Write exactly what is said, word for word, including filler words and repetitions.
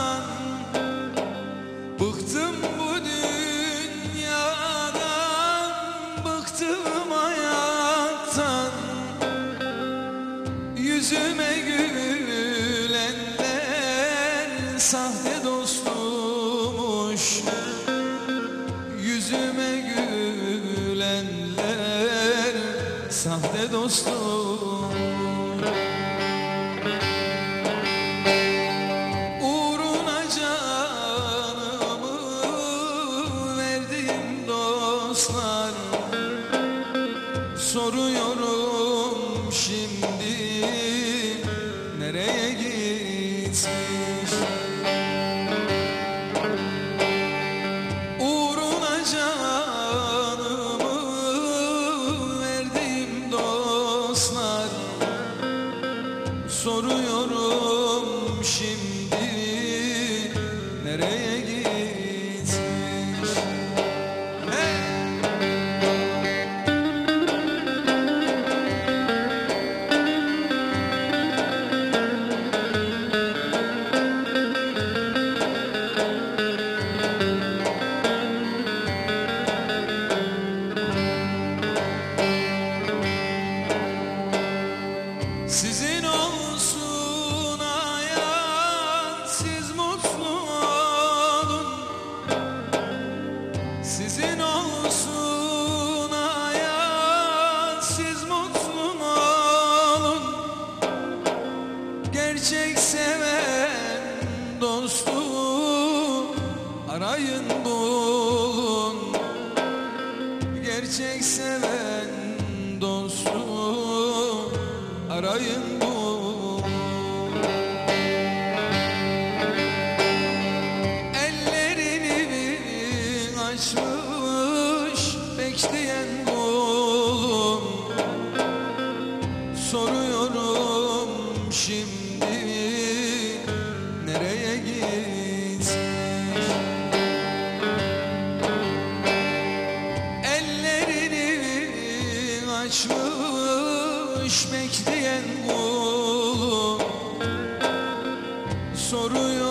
hayattan, bıktım bu dünyadan, bıktım hayattan. Yüzüme gülenler sahte dostumuş, yüzüme gülenler sahte dostum. Uğruna canımı verdim dostlar, soruyorum şimdi nereye gitmiş? Uğruna canımı verdim dostlar, soruyorum şimdi nereye gitmiş? Hey! Sizin olsun hayat, siz mutlu olun. Sizin olsun hayat, siz mutlu olun. Gerçek seven dostu arayın bulun. Gerçek seven dostu arayın bulun. Ellerini açmış bekleyen bulun. Soruyorum şimdi nereye gitmiş? Ellerini açmış bekleyen kulum, soruyor